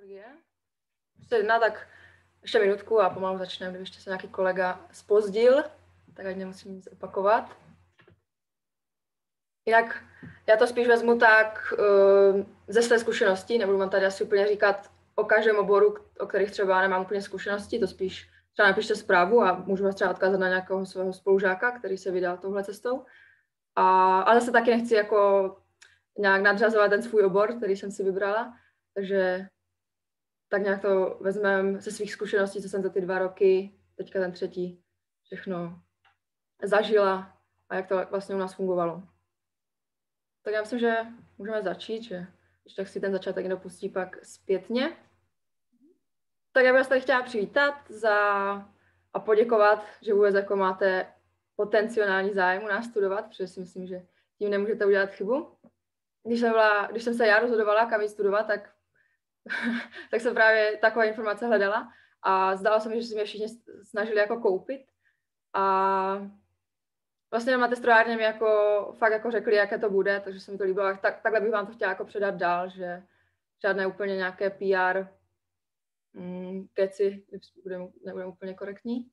dramaturgie. Ještě jedna, tak ještě minutku a pomalu začneme, kdyby ještě se nějaký kolega zpozdil, tak ať nemusím nic opakovat. Jinak já to spíš vezmu tak ze své zkušenosti, nebudu vám tady asi úplně říkat o každém oboru, o kterých třeba nemám úplně zkušenosti, to spíš třeba napište zprávu a můžu vás třeba odkázat na nějakého svého spolužáka, který se vydal touhle cestou. Ale zase taky nechci jako nějak nadřazovat ten svůj obor, který jsem si vybrala, takže tak nějak to vezmeme ze svých zkušeností, co jsem za ty 2 roky, teďka ten 3. všechno zažila a jak to vlastně u nás fungovalo. Tak já myslím, že můžeme začít, že když tak si ten začátek někdo pustí pak zpětně. Tak já bych vás tady chtěla přivítat a poděkovat, že vůbec jako máte potenciální zájem u nás studovat, protože si myslím, že tím nemůžete udělat chybu. Když jsem se já rozhodovala, kam jít studovat, tak jsem právě takové informace hledala a zdálo se mi, že si mě všichni snažili jako koupit. A vlastně na té strojárně mi jako fakt jako řekli, jaké to bude, takže se mi to líbilo. Takhle bych vám to chtěla jako předat dál, že žádné úplně nějaké PR keci, nebudeme úplně korektní.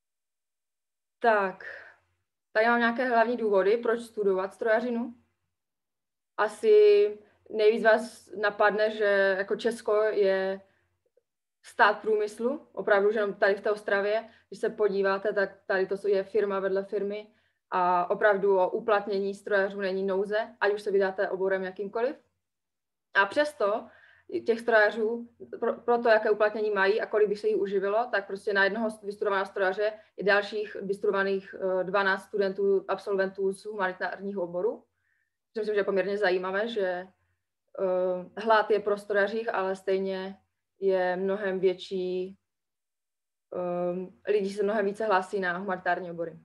Tak, tady mám nějaké hlavní důvody, proč studovat strojařinu. Asi nejvíc vás napadne, že jako Česko je stát průmyslu, opravdu, že tady v té Ostravě, když se podíváte, tak tady to je firma vedle firmy a opravdu o uplatnění strojařů není nouze, ať už se vydáte oborem jakýmkoliv. A přesto těch strojařů, pro to, jaké uplatnění mají a kolik by se jí uživilo, tak prostě na jednoho vystudovaného strojaře je dalších vystudovaných 12 studentů, absolventů z humanitárního oboru. Myslím, že je poměrně zajímavé, že hlad je pro strojařích, ale stejně je mnohem větší, lidi se mnohem více hlásí na humanitární obory.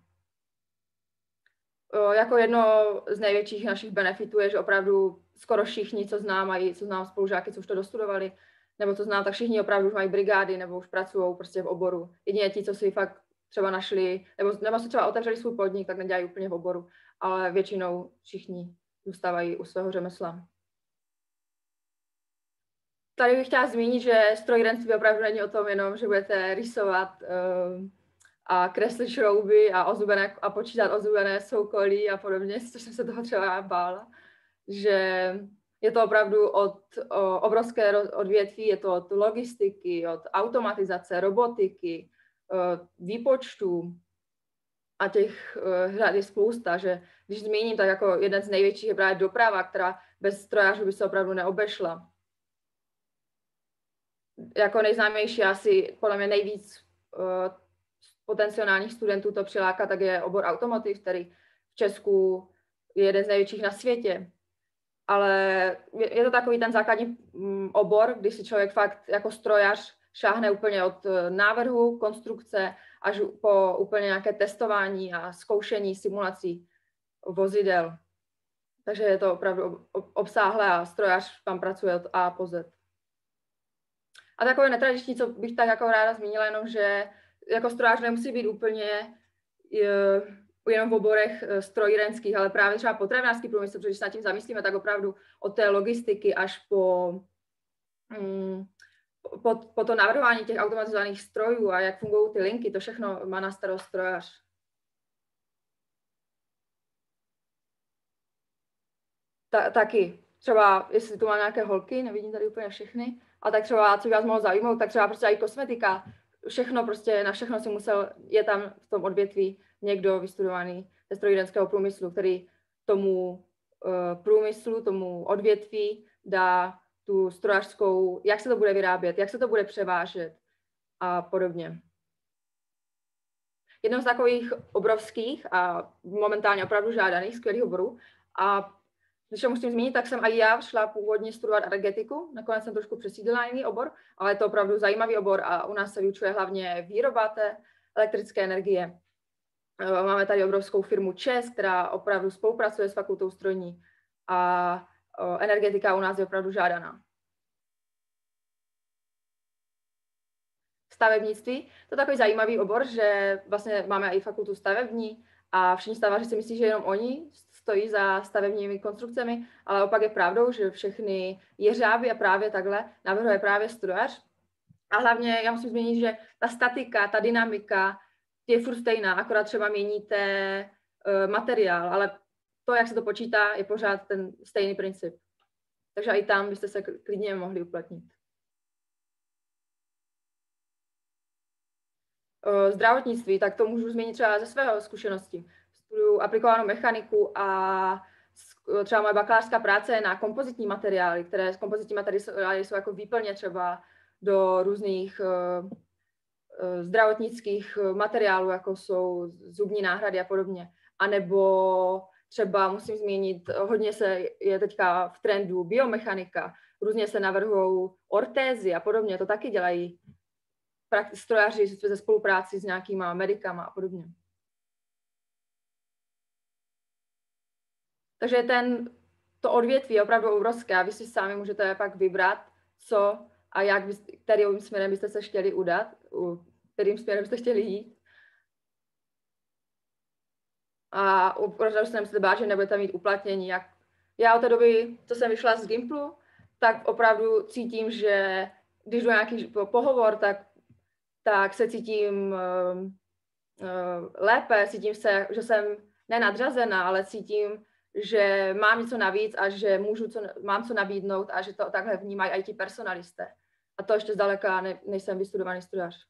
Jako jedno z největších našich benefitů je, že opravdu skoro všichni, co znám spolužáky, co už to dostudovali, nebo co znám, tak všichni opravdu už mají brigády nebo už pracují prostě v oboru. Jedině ti, co si fakt třeba našli, nebo si třeba otevřeli svůj podnik, tak nedělají úplně v oboru, ale většinou všichni zůstávají u svého řemesla. Tady bych chtěla zmínit, že strojírenství opravdu není o tom jenom, že budete rýsovat a kreslit šrouby a počítat ozubené soukolí a podobně, což jsem se toho třeba bála, že je to opravdu od obrovské odvětví, je to od logistiky, od automatizace, robotiky, výpočtů a těch řad je spousta, že když zmíním, tak jako jeden z největších je právě doprava, která bez strojařů by se opravdu neobešla. Jako nejznámější asi podle mě nejvíc potenciálních studentů to přiláká, tak je obor automotiv, který v Česku je jeden z největších na světě. Ale je to takový ten základní obor, kdy si člověk fakt jako strojař šáhne úplně od návrhu, konstrukce až po úplně nějaké testování a zkoušení simulací vozidel. Takže je to opravdu obsáhlé a strojař tam pracuje od A po Z. A takové netradiční, co bych tak jako ráda zmínila, jenom, že jako strojař nemusí být úplně jenom v oborech strojírenských, ale právě třeba potravinářský průmysl, protože když se nad tím zamyslíme, tak opravdu od té logistiky až po to navrhování těch automatizovaných strojů a jak fungují ty linky, to všechno má na starost strojař. Taky třeba, jestli tu mám nějaké holky, nevidím tady úplně všechny, a tak třeba, co by vás mohlo zajímat, tak třeba prostě i kosmetika, všechno prostě, na všechno je tam v tom odvětví někdo vystudovaný ze strojírenského průmyslu, který tomu průmyslu, tomu odvětví dá tu strojařskou, jak se to bude vyrábět, jak se to bude převážet a podobně. Jednou z takových obrovských a momentálně opravdu žádaných skvělých oborů a když to musím zmínit, tak jsem i já šla původně studovat energetiku, nakonec jsem trošku přesídlila na jiný obor, ale je to opravdu zajímavý obor a u nás se vyučuje hlavně výroba té elektrické energie. Máme tady obrovskou firmu ČEZ, která opravdu spolupracuje s fakultou strojní a energetika u nás je opravdu žádaná. Stavebnictví, to je takový zajímavý obor, že vlastně máme i fakultu stavební a všichni stavaři si myslí, že jenom oni stojí za stavebními konstrukcemi, ale opak je pravdou, že všechny jeřáby a právě takhle navrhuje právě strojař. A hlavně já musím zmínit, že ta statika, ta dynamika je furt stejná, akorát třeba měníte materiál, ale to, jak se to počítá, je pořád ten stejný princip. Takže i tam byste se klidně mohli uplatnit. Zdravotnictví, tak to můžu změnit třeba ze svého zkušenosti. Studuju aplikovanou mechaniku a třeba moje bakalářská práce je na kompozitní materiály, které kompozitní materiály jsou jako výplně třeba do různých zdravotnických materiálů, jako jsou zubní náhrady a podobně. A nebo třeba musím zmínit, hodně je teďka v trendu biomechanika, různě se navrhují ortézy a podobně, to taky dělají strojaři ze spolupráci s nějakýma medikama a podobně. Takže to odvětví je opravdu obrovské a vy si sami můžete pak vybrat, co a kterým směrem byste se chtěli udat, kterým směrem byste chtěli jít. A opravdu se nemusíte bát, že nebudete mít uplatnění. Já od té doby, co jsem vyšla z Gimplu, tak opravdu cítím, že když jdu nějaký pohovor, tak se cítím lépe, cítím se, že jsem nenadřazená, ale cítím, že mám něco navíc a že mám co nabídnout a že to takhle vnímají i ti personalisté. A to ještě zdaleka nejsem vystudovaný strojař.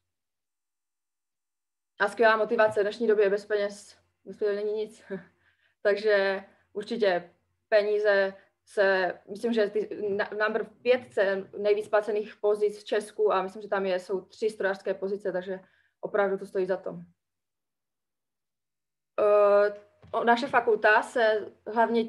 A skvělá motivace v dnešní době bez peněz není nic. Takže určitě peníze myslím, že number 5 nejvíc placených pozic v Česku a myslím, že tam jsou 3 strojařské pozice, takže opravdu to stojí za to. Naše fakulta se hlavně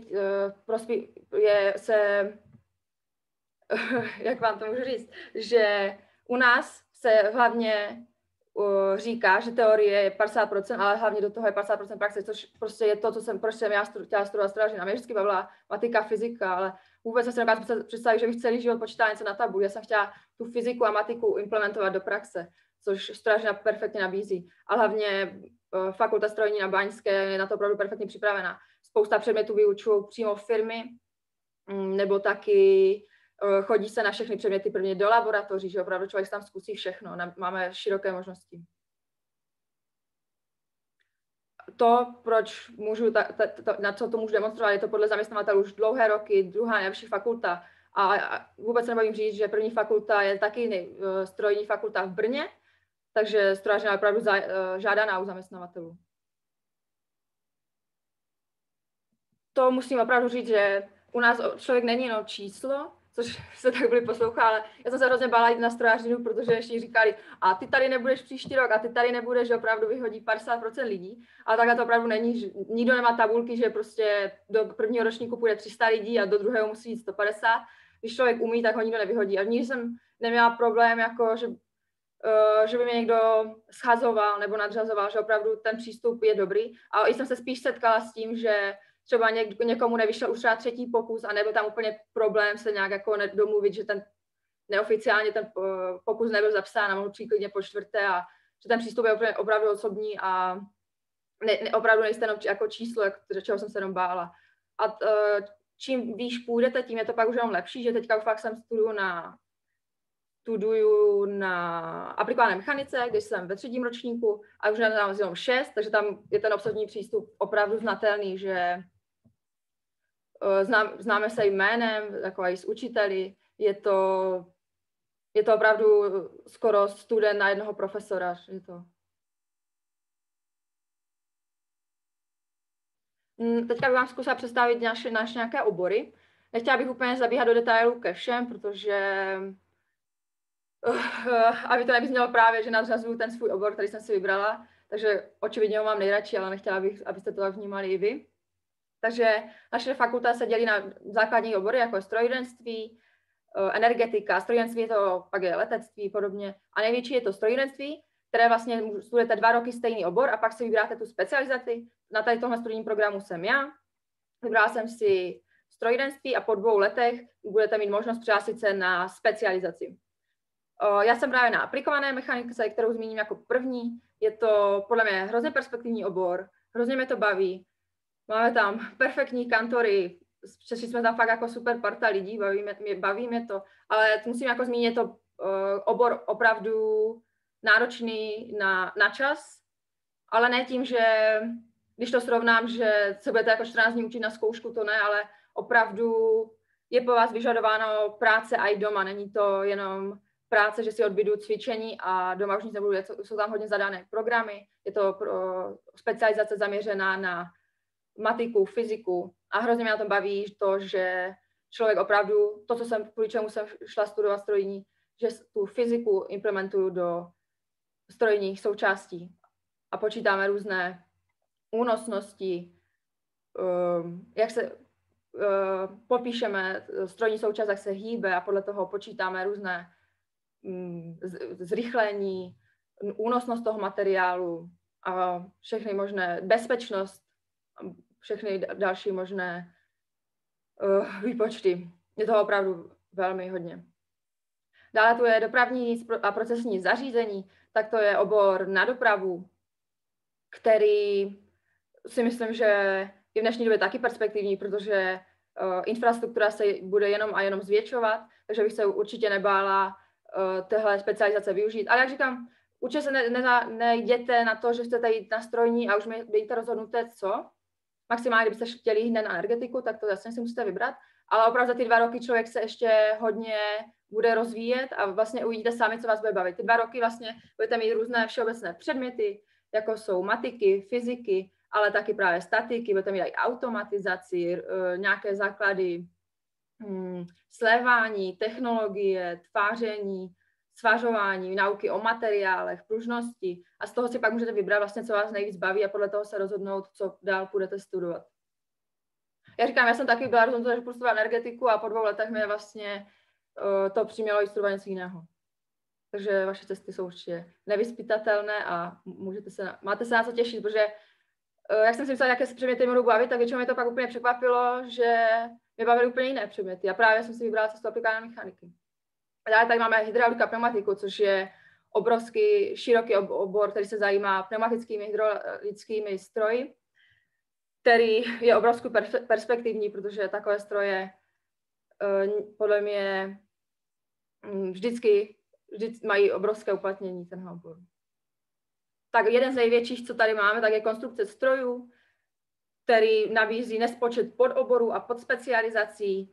jak vám to můžu říct, že u nás se hlavně říká, že teorie je 50%, ale hlavně do toho je 50% praxe, což prostě je to, proč jsem já chtěla studovat strojařinu. Mě vždycky bavila matika, fyzika, ale vůbec jsem se nedokázala představit, že bych celý život počítala něco na tabuli. Já jsem chtěla tu fyziku a matiku implementovat do praxe, což strojařina perfektně nabízí. A hlavně fakulta strojní na Báňské je na to opravdu perfektně připravená. Spousta předmětů vyučují přímo firmy, nebo taky chodí se na všechny předměty prvně do laboratoří, že opravdu člověk tam zkusí všechno. Máme široké možnosti. To, proč na co to můžu demonstrovat, je to podle zaměstnavatelů už dlouhé roky, druhá nejlepší fakulta. A vůbec se nebavím říct, že první fakulta je taky strojní fakulta v Brně, takže strojařina je opravdu žádaná u zaměstnavatelů. To musím opravdu říct, že u nás člověk není jenom číslo, což se tak byli poslouchat, ale já jsem se hrozně bála jít na strojařinu, protože ještě říkali, a ty tady nebudeš příští rok, a ty tady nebudeš, že opravdu vyhodí 50% lidí, ale takhle to opravdu není, že nikdo nemá tabulky, že prostě do prvního ročníku půjde 300 lidí a do druhého musí jít 150. Když člověk umí, tak ho nikdo nevyhodí. A nikdy jsem neměla problém, jako že by mě někdo schazoval nebo nadřazoval, že opravdu ten přístup je dobrý. A jsem se spíš setkala s tím, že třeba někomu nevyšel už třeba 3. pokus a nebyl tam úplně problém se nějak jako domluvit, že neoficiálně ten pokus nebyl zapsán a mohl přijít klidně po 4. a že ten přístup je opravdu osobní a opravdu nejste jenom jako číslo, čeho jsem se jenom bála. A čím výš půjdete, tím je to pak už jenom lepší, že teďka už fakt jsem studuju na aplikované mechanice, když jsem ve 3. ročníku a už mám jenom 6, takže tam je ten osobní přístup opravdu znatelný, že známe se jménem, jako i s učiteli, je to opravdu skoro student na jednoho profesora. Je to. Teďka bych vám zkusila představit naše nějaké obory. Nechtěla bych úplně zabíhat do detailů ke všem, protože aby to nevyznělo právě, že nadřazuju ten svůj obor, který jsem si vybrala, takže očividně ho mám nejradši, ale nechtěla bych, abyste to tak vnímali i vy. Takže naše fakulta se dělí na základní obory, jako je strojírenství, energetika, strojírenství pak je letectví podobně. A největší je to strojírenství, které vlastně studujete 2 roky stejný obor a pak si vybíráte tu specializaci. Na tady tomhle studijním programu jsem já. Vybrala jsem si strojírenství a po 2 letech budete mít možnost přihlásit se na specializaci. Já jsem právě na aplikované mechanice, kterou zmíním jako první. Je to podle mě hrozně perspektivní obor, hrozně mě to baví. Máme tam perfektní kantory, přešli jsme tam fakt jako super parta lidí, baví mě to, ale musím jako zmínit to obor opravdu náročný na čas, ale ne tím, že když to srovnám, že se budete jako 14 dní učit na zkoušku, to ne, ale opravdu je po vás vyžadováno práce i doma, není to jenom práce, že si odbydu cvičení a doma už nic nebudu, jsou tam hodně zadané programy, je to specializace zaměřená na matiku, fyziku a hrozně mě na tom baví to, že člověk opravdu, to, kvůli čemu jsem šla studovat strojní, že tu fyziku implementuju do strojních součástí a počítáme různé únosnosti, jak se popíšeme strojní součást, jak se hýbe a podle toho počítáme různé zrychlení, únosnost toho materiálu a všechny možné bezpečnost, všechny další možné výpočty. Je toho opravdu velmi hodně. Dále tu je dopravní a procesní zařízení, tak to je obor na dopravu, který si myslím, že je v dnešní době taky perspektivní, protože infrastruktura se bude jenom a jenom zvětšovat, takže bych se určitě nebála téhle specializace využít. Ale jak říkám, určitě se nejděte na to, že chcete jít na strojní a už mějte rozhodnuté co. Maximálně, kdybyste chtěli jít na energetiku, tak to jasně si musíte vybrat. Ale opravdu za ty 2 roky člověk se ještě hodně bude rozvíjet a vlastně uvidíte sami, co vás bude bavit. Ty 2 roky vlastně budete mít různé všeobecné předměty, jako jsou matiky, fyziky, ale taky právě statiky, budete mít i automatizaci, nějaké základy slévání, technologie, tváření, svařování, nauky o materiálech, pružnosti a z toho si pak můžete vybrat vlastně, co vás nejvíc baví a podle toho se rozhodnout, co dál budete studovat. Já říkám, já jsem taky byla rozhodnutá, že budu studovat energetiku a po 2 letech mě vlastně to přimělo i studovat něco jiného. Takže vaše cesty jsou určitě nevyzpytatelné a máte se na co těšit, protože jak jsem si myslela, jaké předměty mě budou bavit, tak většinou mě to pak úplně překvapilo, že mě bavily úplně jiné předměty. A právě jsem si vybrala cestu aplikované mechaniky. A dále tady máme hydraulika pneumatiku, což je obrovský široký obor, který se zajímá pneumatickými hydraulickými stroji, který je obrovsky perspektivní, protože takové stroje podle mě vždycky mají obrovské uplatnění tenhle obor. Tak jeden z největších, co tady máme, tak je konstrukce strojů, který nabízí nespočet podoborů a podspecializací.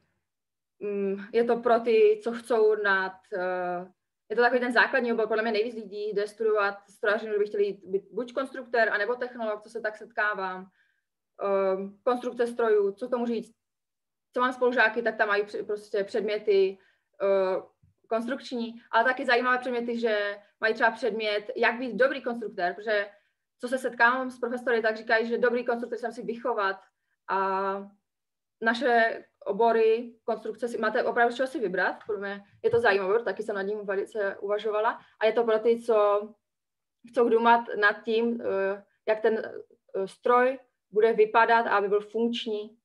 Je to pro ty, co chcou je to takový ten základní obor, podle mě nejvíc lidí jde studovat strojařinu, kdyby chtěli být buď konstruktér, anebo technolog, co se tak setkávám. Konstrukce strojů, co tomu říct. Co mám spolužáky, tak tam mají prostě předměty konstrukční, ale taky zajímavé předměty, že mají třeba předmět, jak být dobrý konstruktér, protože co se setkávám s profesory, tak říkají, že dobrý konstruktér se musí vychovat a naše obory konstrukce máte opravdu čeho si vybrat, pro mě je to zajímavé, taky jsem nad ním velice uvažovala a je to pro ty, co chcou dumat nad tím, jak ten stroj bude vypadat a aby byl funkční.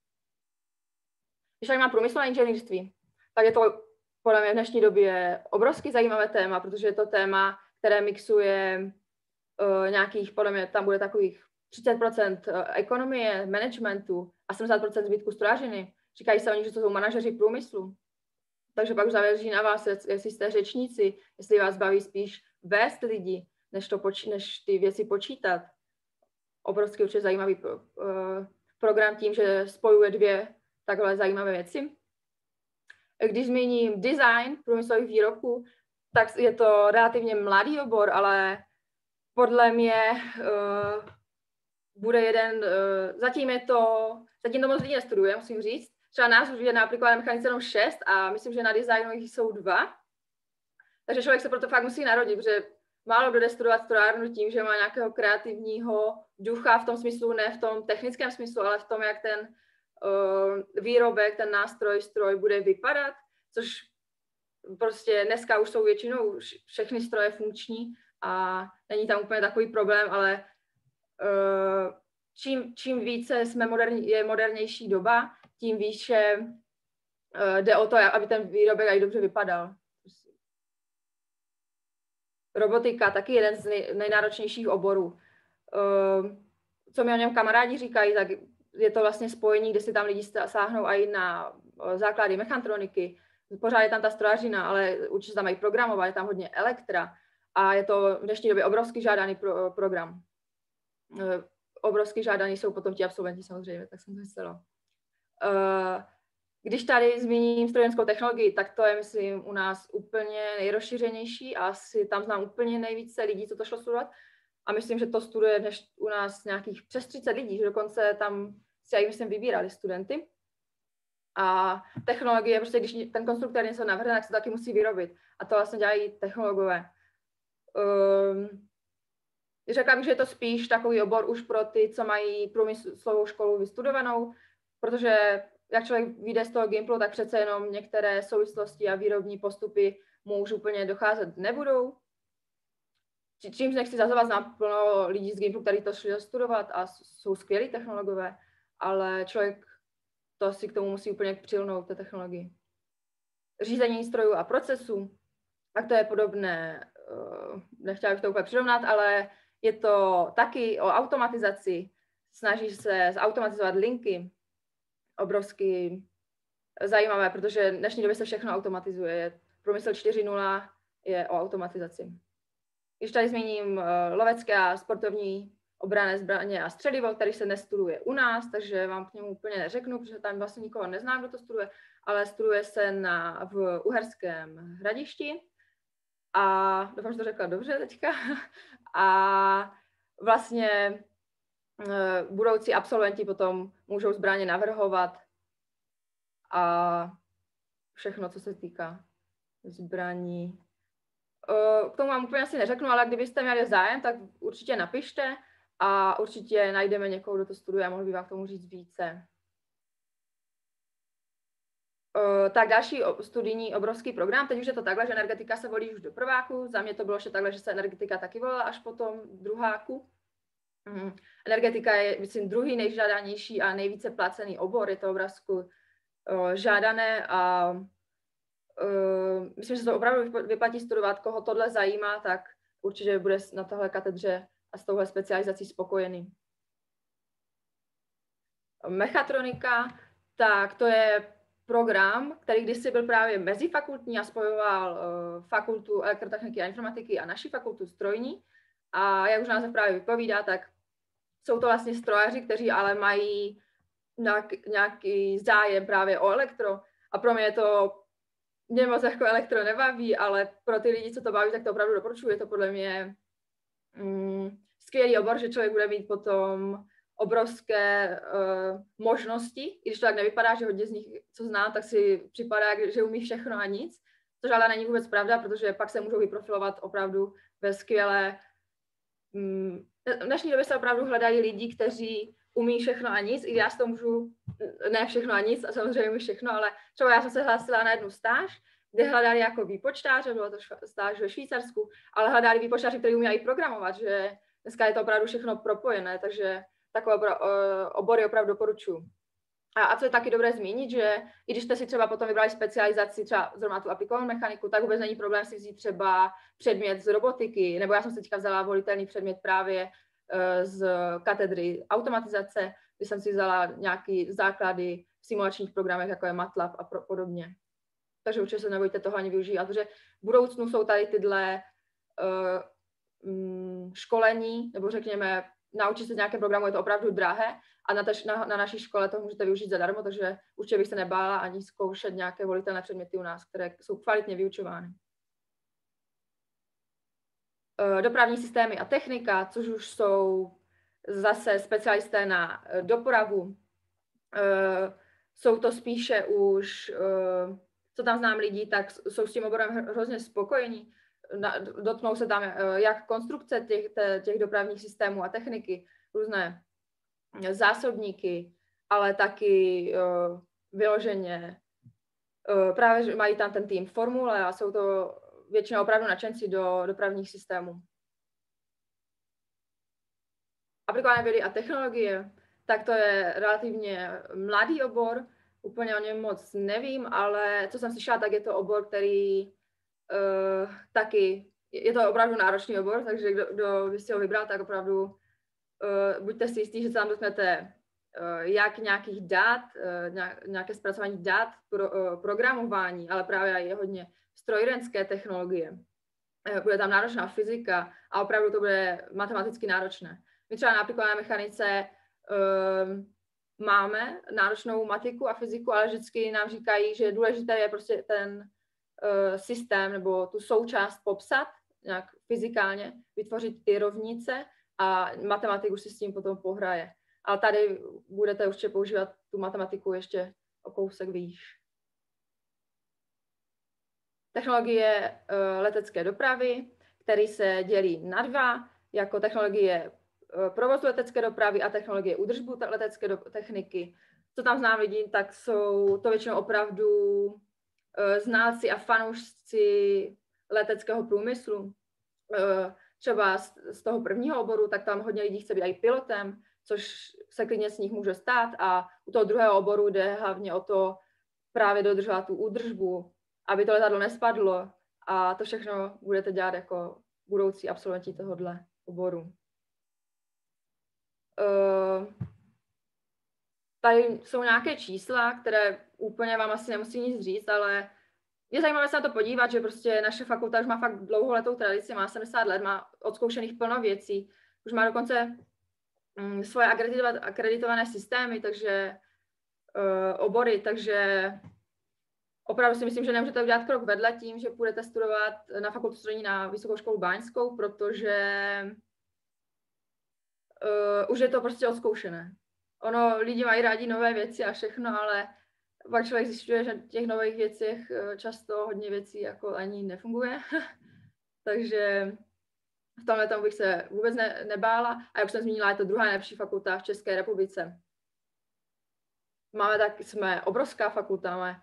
Když tady mám průmyslové inženýrství, tak je to podle mě v dnešní době obrovsky zajímavé téma, protože je to téma, které mixuje nějakých, podle mě tam bude takových 30% ekonomie, managementu a 70% zbytku strojařiny. Říkají se oni, že to jsou manažeři průmyslu. Takže pak už záleží na vás, jestli jste řečníci, jestli vás baví spíš vést lidi, než ty věci počítat. Obrovský určitě zajímavý program tím, že spojuje 2 takhle zajímavé věci. Když zmíním design průmyslových výrobků, tak je to relativně mladý obor, ale podle mě bude jeden, zatím to moc lidí nestuduje, musím říct. Třeba nás už je na aplikované mechanice jenom 6 a myslím, že na designu jich jsou 2. Takže člověk se proto fakt musí narodit, protože málo kdo jde studovat strojárnu tím, že má nějakého kreativního ducha v tom smyslu, ne v tom technickém smyslu, ale v tom, jak ten výrobek, ten nástroj, stroj bude vypadat, což prostě dneska už jsou většinou všechny stroje funkční a není tam úplně takový problém, ale čím více je modernější doba, tím výše jde o to, aby ten výrobek aj dobře vypadal. Robotika, taky jeden z nejnáročnějších oborů. Co mi o něm kamarádi říkají, tak je to vlastně spojení, kde si tam lidi sáhnou i na základy mechatroniky. Pořád je tam ta strojařina, ale určitě tam mají programovat, je tam hodně elektra a je to v dnešní době obrovský žádaný program. Obrovský žádaný jsou potom ti absolventi samozřejmě, tak jsem to myslela. Když tady zmíním strojenskou technologii, tak to je, myslím, u nás úplně nejrozšířenější a asi tam znám úplně nejvíce lidí, co to šlo studovat. A myslím, že to studuje dnes u nás nějakých přes 30 lidí, že dokonce tam si já myslím vybírali studenty. A technologie, prostě když ten konstruktor něco navrhne, tak se taky musí vyrobit. A to vlastně dělají technologové. Řekla bych, že je to spíš takový obor už pro ty, co mají průmyslovou školu vystudovanou, protože jak člověk vyjde z toho Gimplu, tak přece jenom některé souvislosti a výrobní postupy mu už úplně docházet nebudou. Čímž nechci zazovat, znám plno lidí z Gimplu, kteří to šli studovat a jsou skvělí technologové, ale člověk to si k tomu musí úplně přilnout, té technologii. Řízení strojů a procesů, tak to je podobné, nechtěla bych to úplně přirovnat, ale je to taky o automatizaci, snaží se zautomatizovat linky, obrovsky zajímavé, protože v dnešní době se všechno automatizuje. Průmysl 4.0 je o automatizaci. Když tady zmíním lovecké a sportovní obranné zbraně a střelivo, který se nestuduje u nás, takže vám k němu úplně neřeknu, protože tam vlastně nikoho neznám, kdo to studuje, ale studuje se v Uherském Hradišti a doufám, že to řekla dobře teďka. A vlastně budoucí absolventi potom můžou zbraně navrhovat a všechno, co se týká zbraní. K tomu vám úplně asi neřeknu, ale kdybyste měli zájem, tak určitě napište a určitě najdeme někoho, kdo to studuje a mohl by vám k tomu říct více. Tak další studijní obrovský program, teď už je to takhle, že energetika se volí už do prváku, za mě to bylo ještě takhle, že se energetika taky volila až potom druháku. Energetika je, myslím, druhý nejžádanější a nejvíce placený obor, je to obrovsku žádané a myslím, že se to opravdu vyplatí studovat. Koho tohle zajímá, tak určitě bude na tohle katedře a s touhle specializací spokojený. Mechatronika, tak to je program, který kdysi byl právě mezifakultní a spojoval fakultu elektrotechniky a informatiky a naši fakultu strojní. A jak už název právě vypovídá, tak jsou to vlastně strojaři, kteří ale mají nějaký zájem právě o elektro. A pro mě moc jako elektro nebaví, ale pro ty lidi, co to baví, tak to opravdu doporučuji. Je to podle mě skvělý obor, že člověk bude mít potom obrovské možnosti, i když to tak nevypadá, že hodně z nich, co znám, tak si připadá, že umí všechno a nic, což ale není vůbec pravda, protože pak se můžou vyprofilovat opravdu ve skvělé. V dnešní době se opravdu hledají lidi, kteří umí všechno a nic, i já si to můžu, ne všechno a nic, a samozřejmě umí všechno, ale třeba já jsem se hlásila na jednu stáž, kde hledali jako výpočtáře, bylo to stáž ve Švýcarsku, ale hledali výpočtáři, kteří umí i programovat, že dneska je to opravdu všechno propojené, takže takové obory opravdu doporučuji. A co je taky dobré zmínit, že i když jste si třeba potom vybrali specializaci, třeba zrovna tu aplikovanou mechaniku, tak vůbec není problém si vzít třeba předmět z robotiky, nebo já jsem si teďka vzala volitelný předmět právě z katedry automatizace, kdy jsem si vzala nějaké základy v simulačních programech, jako je MATLAB a podobně. Takže určitě se nebojte toho ani využívat, protože v budoucnu jsou tady tyhle školení, nebo řekněme, naučit se nějaké programu je to opravdu drahé a na naší škole to můžete využít zadarmo, takže určitě bych se nebála ani zkoušet nějaké volitelné předměty u nás, které jsou kvalitně vyučovány. Dopravní systémy a technika, což už jsou zase specialisté na dopravu. Jsou to spíše už, co tam znám lidí, tak jsou s tím oborem hrozně spokojení. Dotknou se tam jak konstrukce těch dopravních systémů a techniky, různé zásobníky, ale taky vyloženě právě mají tam ten tým formule a jsou to většinou opravdu nadšenci do dopravních systémů. Aplikované vědy a technologie, tak to je relativně mladý obor, úplně o něm moc nevím, ale co jsem slyšela, tak je to obor, který taky, je to opravdu náročný obor, takže kdo by si ho vybral, tak opravdu buďte si jistí, že se tam dotknete jak nějakých dat, nějaké zpracování dat, programování, ale právě i hodně strojírenské technologie. Bude tam náročná fyzika a opravdu to bude matematicky náročné. My třeba na aplikované mechanice máme náročnou matiku a fyziku, ale vždycky nám říkají, že důležité je prostě ten systém nebo tu součást popsat nějak fyzikálně, vytvořit ty rovnice a matematik už si s tím potom pohraje. Ale tady budete určitě používat tu matematiku ještě o kousek výš. Technologie letecké dopravy, který se dělí na dva, jako technologie provozu letecké dopravy a technologie údržbu letecké techniky. Co tam znám lidi, tak jsou to většinou opravdu znalci a fanoušci leteckého průmyslu. Třeba z toho prvního oboru, tak tam hodně lidí chce být i pilotem, což se klidně z nich může stát. A u toho druhého oboru jde hlavně o to právě dodržovat tu údržbu, aby to letadlo nespadlo. A to všechno budete dělat jako budoucí absolventi tohohle oboru. Tady jsou nějaké čísla, které úplně vám asi nemusí nic říct, ale je zajímavé se na to podívat, že prostě naše fakulta už má fakt dlouholetou tradici, má 70 let, má odzkoušených plno věcí, už má dokonce svoje akreditované systémy, takže obory, takže opravdu si myslím, že nemůžete udělat krok vedle tím, že půjdete studovat na fakultu strojní na Vysokou školu báňskou, protože už je to prostě odzkoušené. Ono, lidi mají rádi nové věci a všechno, ale pak člověk zjišťuje, že v těch nových věcech často hodně věcí jako ani nefunguje. Takže v tomhle tomu bych se vůbec nebála. A jak jsem zmínila, je to druhá nejlepší fakulta v České republice. Jsme obrovská fakulta,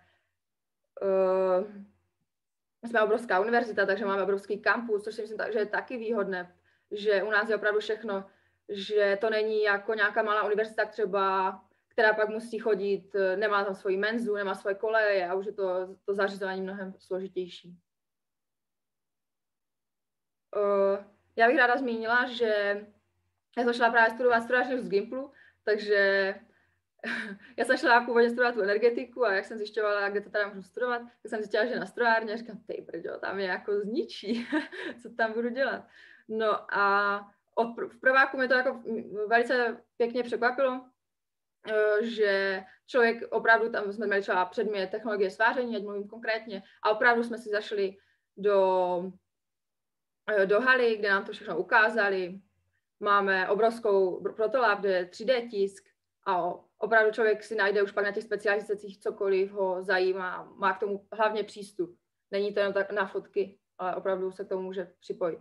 jsme obrovská univerzita, takže máme obrovský kampus, což si myslím, že je taky výhodné, že u nás je opravdu všechno, že to není jako nějaká malá univerzita třeba, která pak musí chodit, nemá tam svoji menzu, nemá svoje koleje a už je to zařizování mnohem složitější. Já bych ráda zmínila, že já jsem šla právě studovat strojařinu z Gimplu, takže já jsem šla původně studovat tu energetiku a jak jsem zjišťovala, kde to teda můžu studovat, tak jsem zjistila, že na strojárně a říkám, brďo, tam je jako zničí, co tam budu dělat. No a v prváku mě to jako velice pěkně překvapilo, že člověk opravdu, tam jsme měli třeba předmět technologie sváření, ať mluvím konkrétně, a opravdu jsme si zašli do haly, kde nám to všechno ukázali. Máme obrovskou protolab, kde je 3D tisk a opravdu člověk si najde už pak na těch specializacích cokoliv ho zajímá, má k tomu hlavně přístup. Není to jenom tak na fotky, ale opravdu se k tomu může připojit.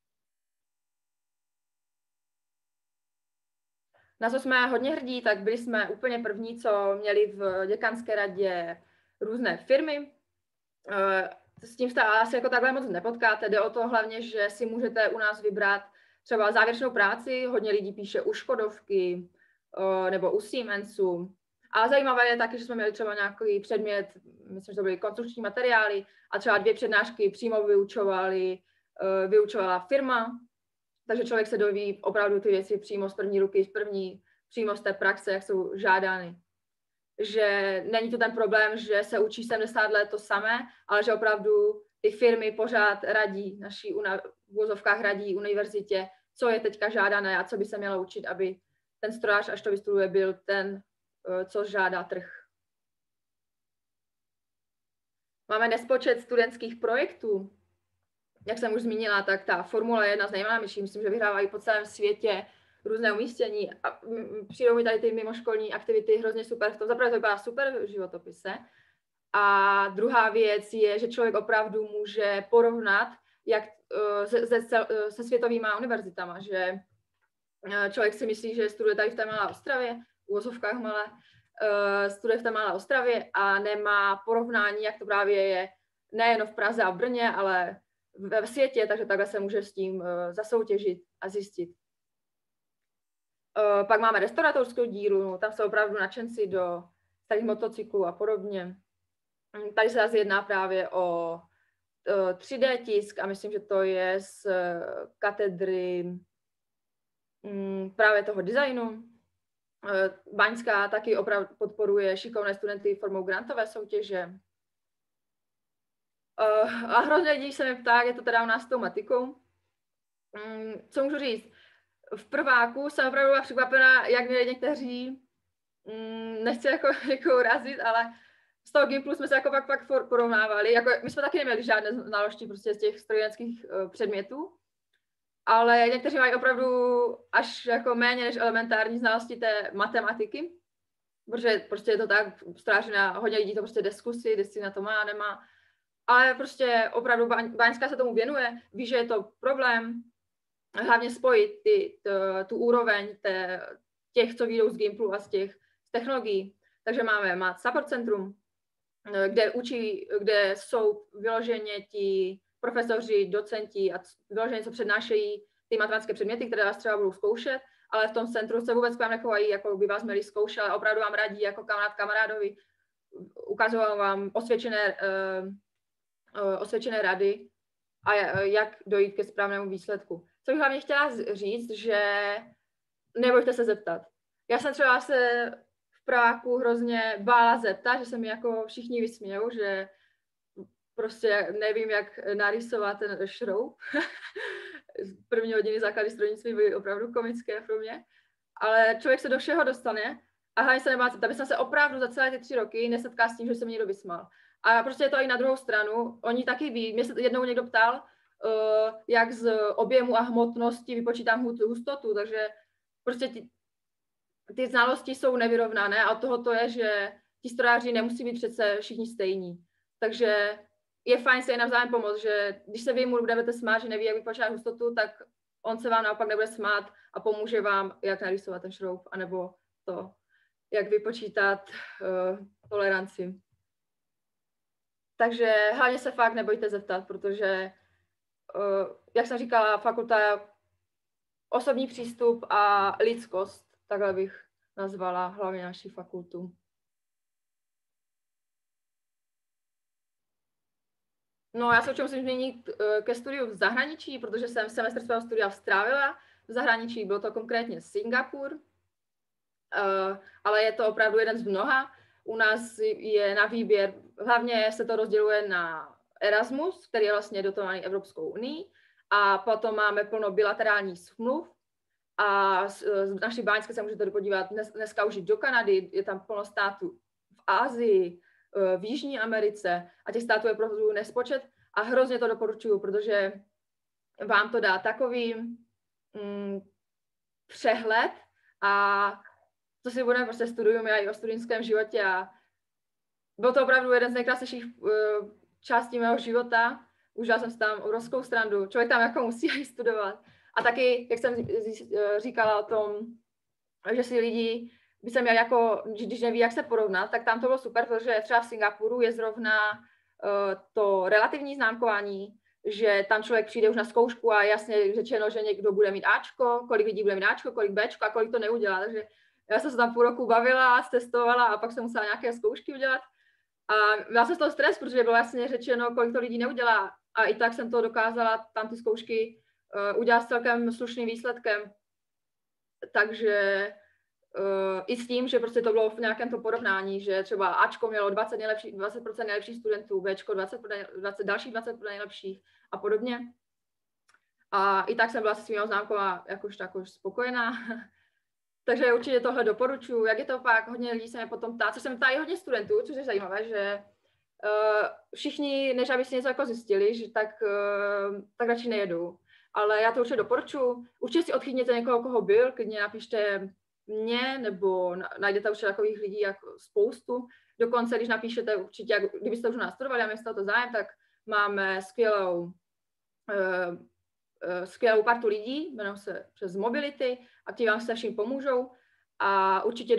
Na co jsme hodně hrdí, tak byli jsme úplně první, co měli v děkanské radě různé firmy. S tím se asi jako takhle moc nepotkáte. Jde o to hlavně, že si můžete u nás vybrat třeba závěrečnou práci. Hodně lidí píše u Škodovky nebo u Siemensu. A zajímavé je taky, že jsme měli třeba nějaký předmět, myslím, že to byly konstrukční materiály a třeba 2 přednášky přímo vyučovala firma. Takže člověk se doví opravdu ty věci přímo z první ruky, přímo z té praxe, jak jsou žádány. Že není to ten problém, že se učí 70 let to samé, ale že opravdu ty firmy pořád radí, naší v uvozovkách radí univerzitě, co je teďka žádané a co by se mělo učit, aby ten strojař, až to vystuduje, byl ten, co žádá trh. Máme nespočet studentských projektů. Jak jsem už zmínila, tak ta formule je jedna z nejznámějších. Myslím, že vyhrávají po celém světě různé umístění a přijdou mi tady ty mimoškolní aktivity hrozně super. V tom zaprvé to vypadá super v životopise. A druhá věc je, že člověk opravdu může porovnat jak se světovýma univerzitama, že člověk si myslí, že studuje tady v té Malé Ostravě, v uvozovkách malé, studuje v té Malé Ostravě a nemá porovnání, jak to právě je nejen v Praze a v Brně, ale ve světě, takže takhle se může s tím zasoutěžit a zjistit. Pak máme restauratorskou díru, tam jsou opravdu nadšenci do starých motocyklů a podobně. Tady se zase jedná právě o 3D tisk a myslím, že to je z katedry právě toho designu. Baňská taky opravdu podporuje šikovné studenty formou grantové soutěže. A hrozně lidí se mi ptá, je to teda u nás s tou matikou. Co můžu říct? V prváku jsem opravdu byla překvapená, jak měli někteří, nechci jako urazit, ale z toho Gimplu jsme se jako pak porovnávali. Jako, my jsme taky neměli žádné znalosti prostě z těch strojírenských předmětů, ale někteří mají opravdu až jako méně než elementární znalosti té matematiky, protože prostě je to tak, strážená, hodně lidí to prostě diskusy, na to má, nemá, ale prostě opravdu Baňská se tomu věnuje, ví, že je to problém, hlavně spojit tu úroveň těch, co vyjdou z Gimplu a z těch technologií. Takže máme Support Centrum, kde jsou vyloženě ti profesoři, docenti a vyloženě, co přednášejí ty matematické předměty, které vás třeba budou zkoušet, ale v tom centru se vůbec k vám nechovají, jako by vás měli zkoušet, ale opravdu vám radí jako kamarádovi, ukazují vám osvědčené rady a jak dojít ke správnému výsledku. Co bych hlavně chtěla říct, že nebojte se zeptat. Já jsem třeba se v prváku hrozně bála zeptat, že se mi jako všichni vysmějou, že prostě nevím, jak narysovat ten šroub. První hodiny základy strojnictví byly opravdu komické pro mě, ale člověk se do všeho dostane a hlavně se nemá zeptat, aby jsem se opravdu za celé ty 3 roky nesetká s tím, že se mi někdo vysmál. A prostě je to i na druhou stranu, oni taky ví, mě se jednou někdo ptal, jak z objemu a hmotnosti vypočítám hustotu, takže prostě ty znalosti jsou nevyrovnané a od toho to je, že ti strojáři nemusí být přece všichni stejní. Takže je fajn se jen navzájem pomoct, že když se vy mu budete smát, že neví, jak vypočítat hustotu, tak on se vám naopak nebude smát a pomůže vám, jak narysovat ten šroub, anebo to, jak vypočítat toleranci. Takže hlavně se fakt nebojte zeptat, protože, jak jsem říkala, fakulta osobní přístup a lidskost, takhle bych nazvala hlavně naši fakultu. No, já se určitě musím změnit ke studiu v zahraničí, protože jsem semestr svého studia strávila v zahraničí, byl to konkrétně Singapur, ale je to opravdu jeden z mnoha. U nás je na výběr, hlavně se to rozděluje na Erasmus, který je vlastně dotovaný Evropskou unii, a potom máme plno bilaterálních smluv a z naší Báňské se můžete podívat dneska už do Kanady, je tam plno států v Asii, v Jižní Americe a těch států je opravdu nespočet a hrozně to doporučuju, protože vám to dá takový přehled a co si budeme prostě studium i o studentském životě a byl to opravdu jeden z nejkrásnějších částí mého života. Užila jsem si tam obrovskou srandu. Člověk tam jako musí i studovat. A taky, jak jsem říkala o tom, že si lidi by se měli jako, když neví, jak se porovnat, tak tam to bylo super, protože třeba v Singapuru je zrovna to relativní známkování, že tam člověk přijde už na zkoušku a jasně řečeno, že někdo bude mít Ačko, kolik lidí bude mít Ačko, kolik Bčko a kolik to neudělá. Takže já jsem se tam půl roku bavila, testovala a pak jsem musela nějaké zkoušky udělat. A měla jsem z toho stres, protože bylo jasně řečeno, kolik to lidí neudělá. A i tak jsem to dokázala tam ty zkoušky udělat s celkem slušným výsledkem. Takže i s tím, že prostě to bylo v nějakém to porovnání, že třeba Ačko mělo 20% nejlepších studentů, Bčko 20 nejlepších a podobně. A i tak jsem byla se svými známkama jakož spokojená. Takže určitě tohle doporučuji. Jak je to pak, hodně lidí se mě potom ptá, což se mi ptá i hodně studentů, což je zajímavé, že všichni, než aby si něco jako zjistili, že tak radši nejedou. Ale já to určitě doporučuji. Určitě si odchytněte někoho, koho byl, klidně napište mě, nebo najdete určitě takových lidí jako spoustu. Dokonce, když napíšete určitě, kdybyste už u nás studovali a měli to zájem, tak máme skvělou partu lidí, jmenují se přes Mobility a ti vám se vším pomůžou a určitě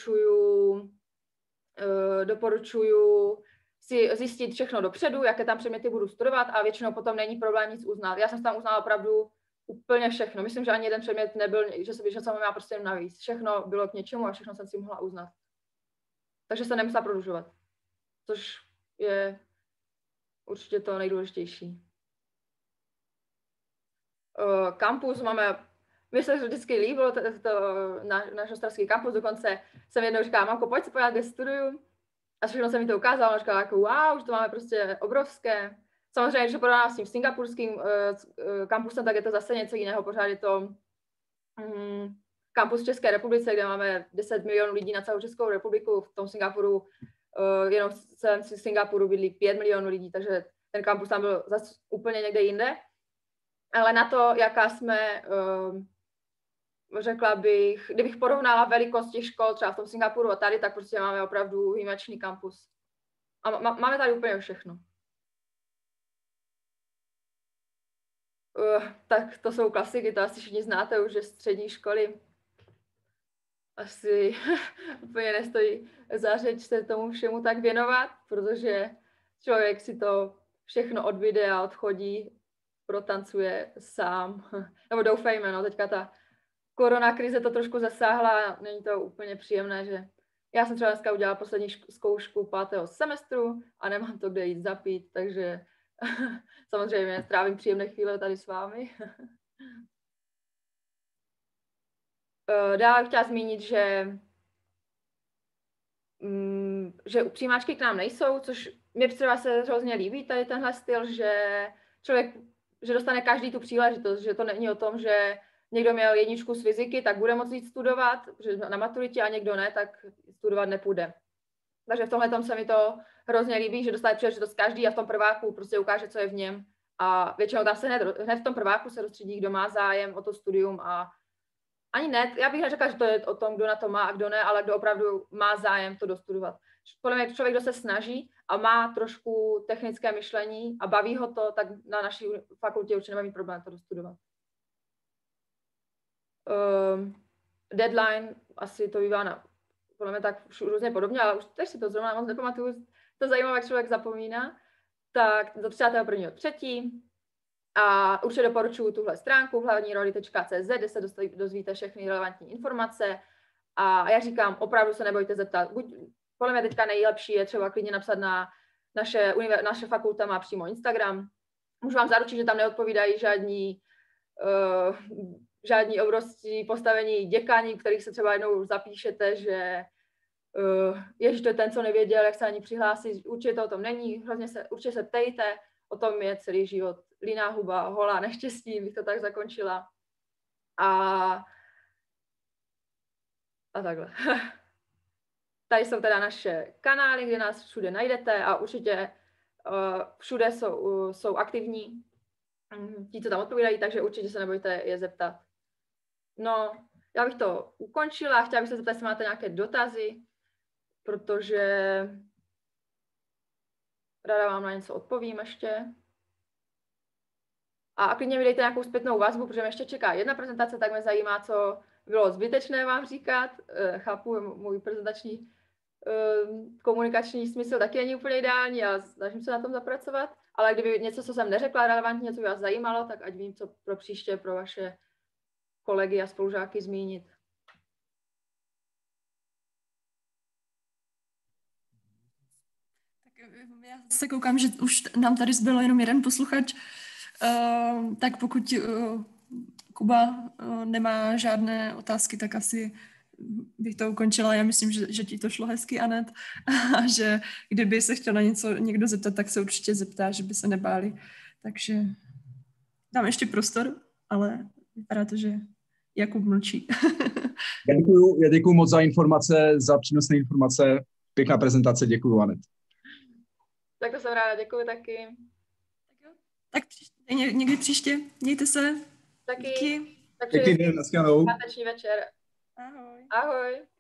doporučuju si zjistit všechno dopředu, jaké tam předměty budu studovat a většinou potom není problém nic uznat. Já jsem tam uznala opravdu úplně všechno. Myslím, že ani jeden předmět nebyl, že jsem měla prostě navíc. Všechno bylo k něčemu a všechno jsem si mohla uznat. Takže se nemusela prodlužovat, což je určitě to nejdůležitější. Kampus máme mně se vždycky líbilo náš ostravský kampus, dokonce jsem jednou říkala, mamko, pojď se podívat, kde studuju. A všechno se mi to ukázalo, a říkala jako wow, že to máme prostě obrovské. Samozřejmě, když to porovnám s tím singapurským kampusem, tak je to zase něco jiného, pořád je to kampus v České republice, kde máme 10 milionů lidí na celou Českou republiku, v tom Singapuru, jenom v celém Singapuru bydlí 5 milionů lidí, takže ten kampus tam byl zase úplně někde jinde. Ale na to, jaká jsme, řekla bych, kdybych porovnala velikost těch škol třeba v tom Singapuru a tady, tak prostě máme opravdu výjimečný kampus. A máme tady úplně všechno. Tak to jsou klasiky, to asi všichni znáte už, že střední školy asi úplně nestojí za řeč se tomu všemu tak věnovat, protože člověk si to všechno odbyde a odchodí, protancuje sám. Nebo doufejme, no, teďka ta korona krize to trošku zasáhla, není to úplně příjemné, že já jsem třeba dneska udělala poslední zkoušku 5. semestru a nemám to kde jít zapít, takže samozřejmě strávím příjemné chvíle tady s vámi. Dále bych chtěla zmínit, že přijímáčky k nám nejsou, což mě třeba se hrozně líbí tady tenhle styl, že člověk, že dostane každý tu příležitost, že to není o tom, že někdo měl 1 z fyziky, tak bude moct jít studovat, protože na maturitě a někdo ne, tak studovat nepůjde. Takže v tomhle se mi to hrozně líbí, že dostane příležitost každý a v tom prváku prostě ukáže, co je v něm. A většinou tam se hned v tom prváku se rozstředí, kdo má zájem o to studium a ani ne, já bych neřekla, že to je o tom, kdo na to má a kdo ne, ale kdo opravdu má zájem to dostudovat. Podle mě člověk, kdo se snaží a má trošku technické myšlení a baví ho to, tak na naší fakultě určitě nemá mít problém to dostudovat. Deadline, asi to bývá podle mě tak různě podobně, ale už teď si to zrovna moc nepamatuju, to zajímavé, jak člověk zapomíná, tak do 31.3. A určitě doporučuji tuhle stránku hlavniroli.cz, kde se dozvíte všechny relevantní informace. A já říkám, opravdu se nebojte zeptat. Podle mě teďka nejlepší je třeba klidně napsat na naše fakulta má přímo Instagram. Můžu vám zaručit, že tam neodpovídají žádní obrovský postavení děkání, kterých se třeba jednou zapíšete, že ježiš, to je ten, co nevěděl, jak se ani přihlásit. Určitě to o tom není, určitě se ptejte, o tom je celý život. Líná huba, holá neštěstí, bych to tak zakončila. A takhle. Tady jsou teda naše kanály, kde nás všude najdete a určitě všude jsou aktivní ti, co tam odpovídají, takže určitě se nebojte je zeptat. No, já bych to ukončila, chtěla bych se zeptat, jestli máte nějaké dotazy, protože ráda vám na něco odpovím ještě. A klidně mi dejte nějakou zpětnou vazbu, protože mě ještě čeká jedna prezentace, tak mě zajímá, co bylo zbytečné vám říkat. Chápu, můj prezentační komunikační smysl taky není úplně ideální a snažím se na tom zapracovat, ale kdyby něco, co jsem neřekla relevantně, něco by vás zajímalo, tak ať vím, co pro příště, pro vaše kolegy a spolužáky zmínit. Tak já se koukám, že už nám tady zbylo jenom jeden posluchač, tak pokud Kuba nemá žádné otázky, tak asi bych to ukončila. Já myslím, že ti to šlo hezky, Anet, a že kdyby se chtěl na něco někdo zeptat, tak se určitě zeptá, že by se nebáli. Takže dám ještě prostor, ale vypadá to, že Jakub mlčí. Já děkuju moc za informace, za přínosné informace. Pěkná prezentace, děkuju, Anet. Tak to jsem ráda, děkuju taky. Tak někdy příště, mějte se. Taky. Díky. Pěkný den, naschledanou. Páteční večer. Ahoj. Ahoj.